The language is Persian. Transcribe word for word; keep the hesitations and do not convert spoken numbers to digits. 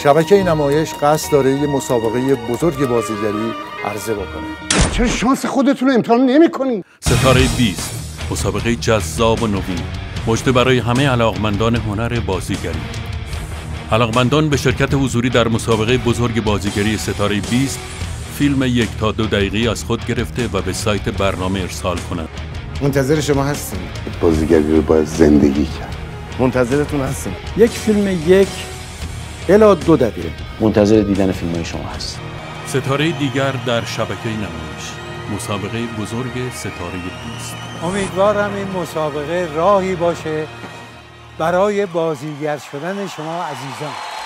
شبکه این نمایش قصد داره یه مسابقه بزرگ بازیگری عرضه بکنه. چرا شانس خودتون رو امتحان نمی‌کنید؟ ستاره بیست، مسابقه جذاب و نوین، مژده برای همه علاقمندان هنر بازیگری. علاقمندان به شرکت حضوری در مسابقه بزرگ بازیگری ستاره بیست فیلم یک تا دو دقیقه‌ای از خود گرفته و به سایت برنامه ارسال کنند. منتظر شما هستیم. بازیگری رو باید زندگی کرد. منتظرتون هستیم. یک فیلم یک الی دو دقیقه. منتظر دیدن فیلم شما هست. ستاره دیگر در شبکه نمایش، مسابقه بزرگ ستاره بیست. امیدوارم این مسابقه راهی باشه برای بازیگر شدن شما عزیزان.